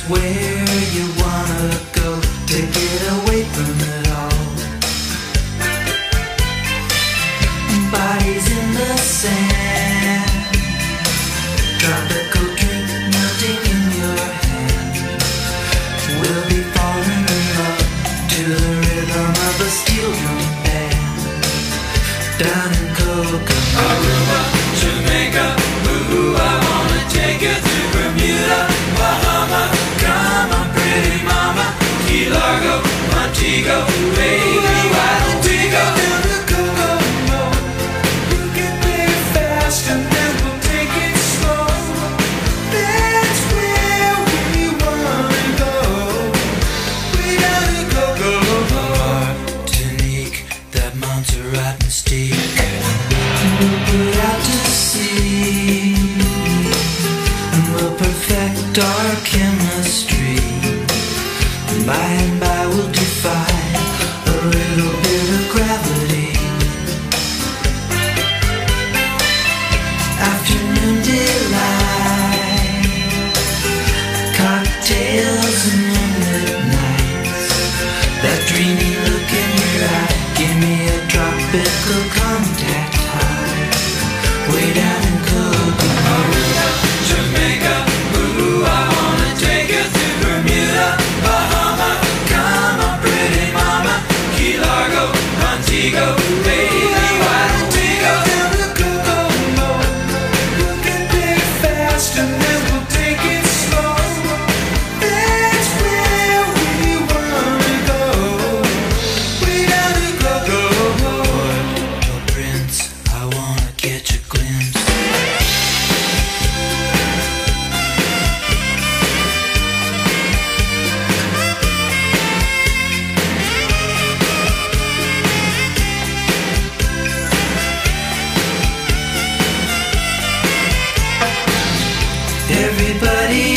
where you wanna go to get away from it all. Bodies in the sand, tropical drink melting in your hand. We'll be falling in love to the rhythm of a steel drum band. Down in Kokomo, Aruba, Jamaica, ooh, I wanna take you to Bermuda, Bahama, come on pretty mama, Key Largo, Montego, baby, why don't we go down to Kokomo? We can play fast and then we'll take it slow. That's where we wanna go, way down to Kokomo. Martinique, that Montserrat mystique, we'll put out to sea, and we'll perfect our chemistry. By and by we'll defy a little bit of gravity. Afternoon delight, cocktails and moonlit nights. That dreamy look in your eye, give me a tropical contact high. Way down in Kokomo, Aruba, Jamaica, ooh, I wanna take you to Bermuda, Bahama, come on pretty mama, Key Largo, Montego, baby, why don't we go down to Kokomo? We'll get there fast and then we'll take it slow. That's where we wanna go, way down to Kokomo. Oh Prince, I wanna catch a glimpse. Everybody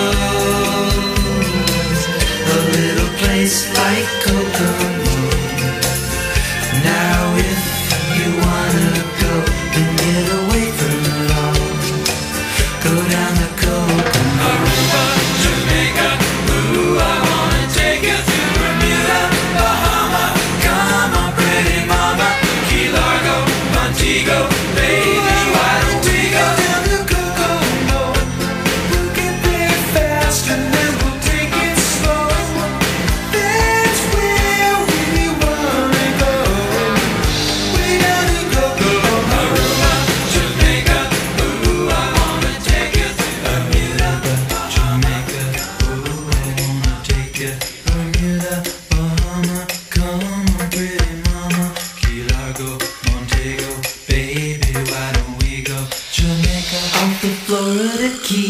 knows a little place like Kokomo. Now if you wanna go and get away from it all, go down to Kokomo, Aruba, Jamaica, ooh, I wanna take you to Bermuda, Bahama, come on pretty mama, Key Largo, Montego, baby, why don't we go down to Kokomo? We'll get there fast and then we'll take it slow. That's where we wanna go, way down to Kokomo. Aruba, Jamaica, ooh, I wanna take you to Bermuda, Jamaica, ooh, I wanna take you Bermuda, Bahama, come on pretty mama, Key Largo, Montego, baby, why don't we go Jamaica, off the Florida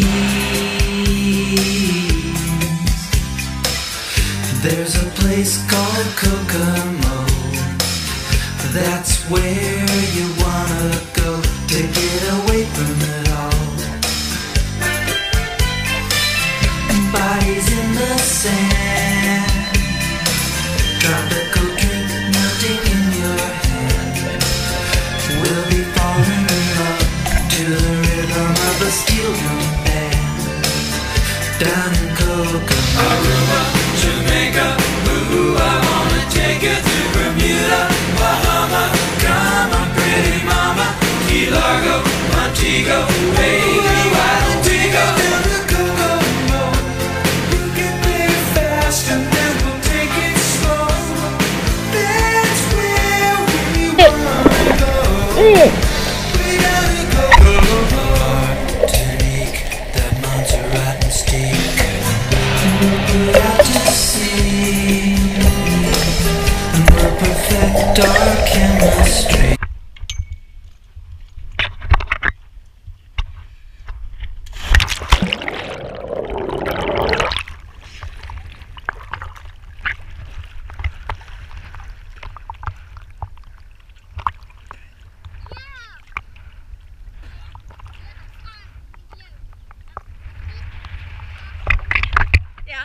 Keys. There's a place called Kokomo. That's where you wanna go to get away from it all. Bodies in the sand, tropical drink melting in your hand. We'll be falling in love to the rhythm of a steel drum band. Down in Kokomo, Aruba, Jamaica, ooh, I wanna take you to Bermuda, Bahama, come on pretty mama, Key Largo, Montego, baby, why don't we go down to Kokomo? We'll get there fast and then we'll take it slow. That's where we wanna go, way down to Kokomo. Martinique, that Montserrat mystique, we'll put out to sea, and we'll perfect our chemistry. Yeah.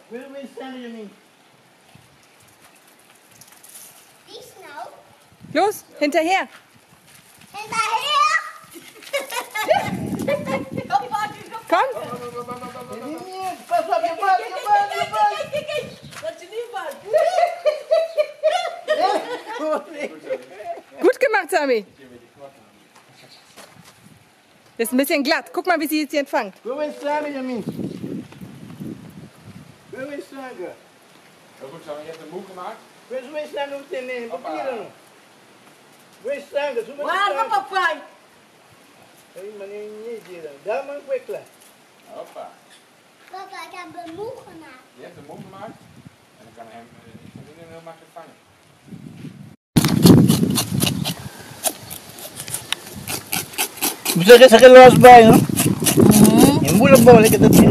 Wil je staan, Janine? Wie snel? Los, hinterher. Hinterher! Komm. Janine, pas op, je bal, je bal, je bal. Dat je niet valt. Gut gemacht, Sami. Das ist ein bisschen glatt. Guck mal, wie sie jetzt hier empfangt. Wil je staan, Janine? Wil je staan? Heel goed zo, je hebt een moe gemaakt. Wil je staan op de papieren? Wil je staan? Waar gaat papai? Hé, meneer, niet hier. Daar man kwekla. Hoppa. Papa, ik heb een moe gemaakt. Je hebt een moe gemaakt. En dan kan hem heel makkelijk vangen. Bisa sa los ba yun? Yung mula balik ka dati.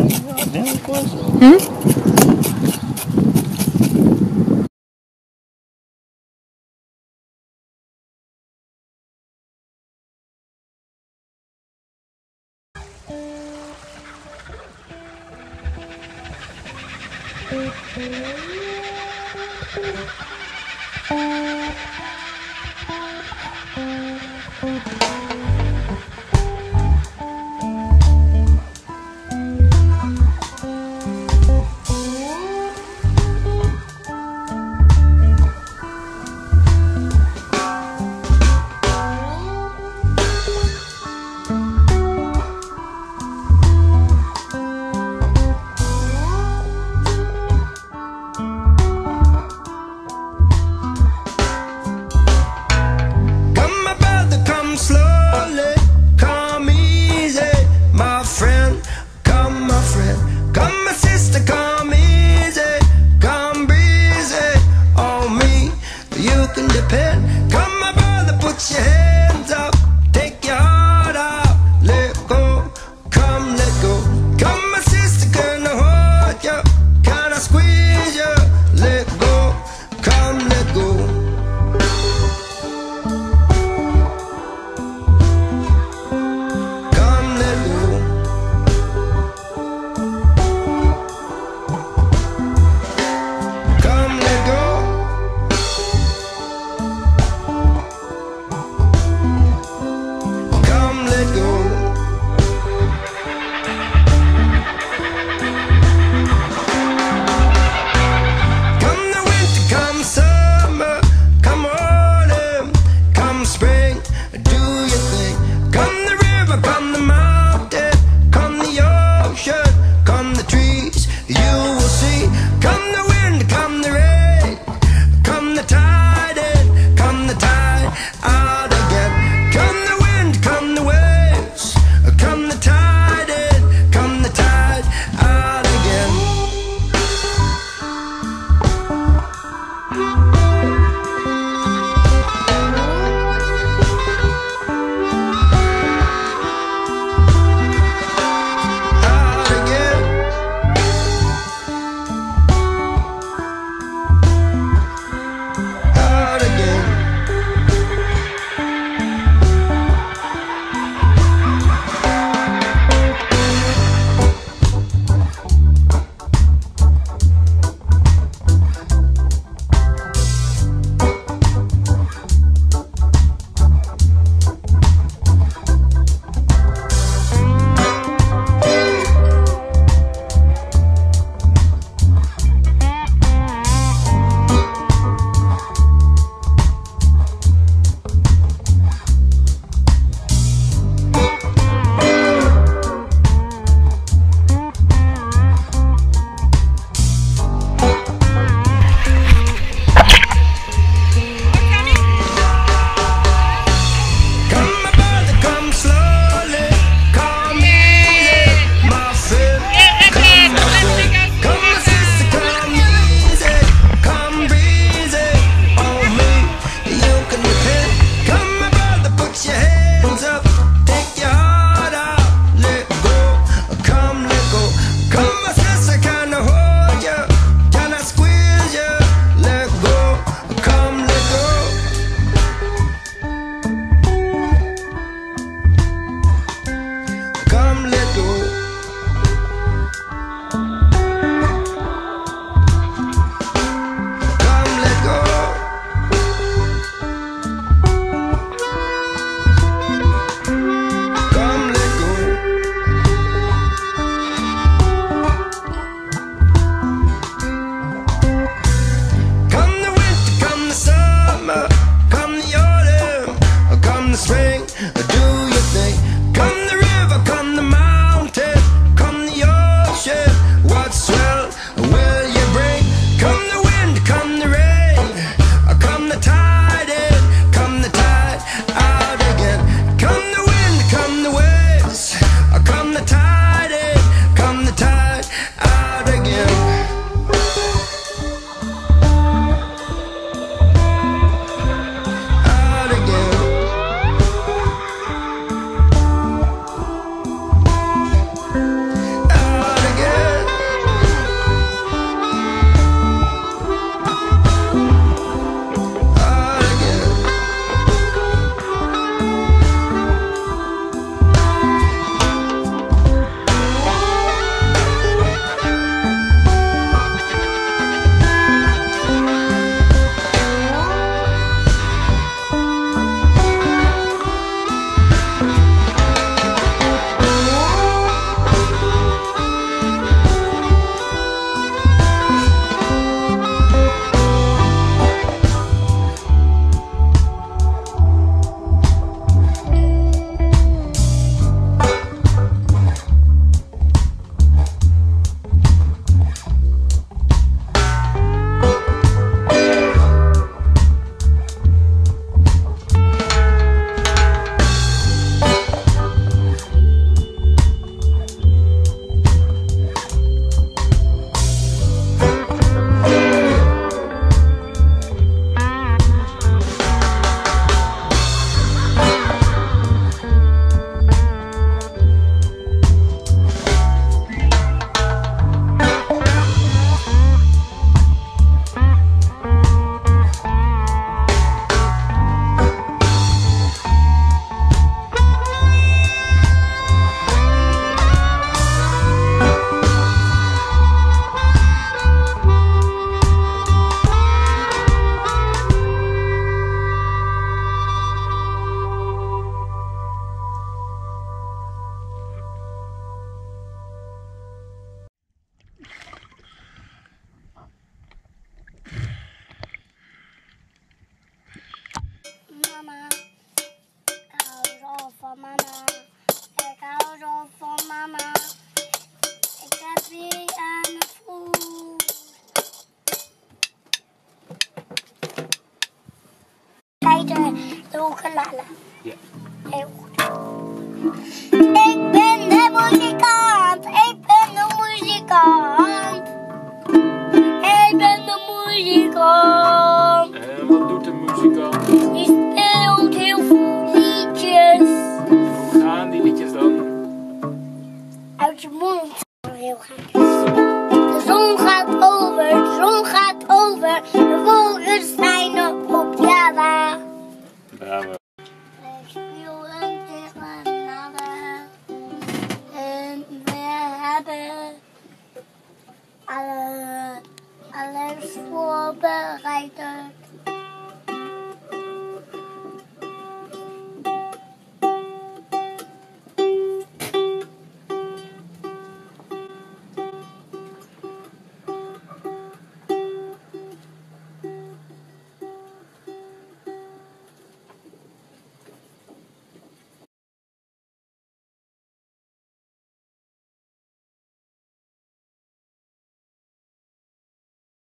ukulele. Ja. Heel goed. Ik ben de muzikant. Ik ben de muzikant. Ik ben de muzikant. En wat doet de muzikant? Die speelt heel veel liedjes. Hoe gaan die liedjes dan? Uit je mond. Heel gek. De zon gaat over, de zon gaat over. De wolken schijnen op Java. Bravo. Ik speel een tegenade. En we hebben alles voorbereid.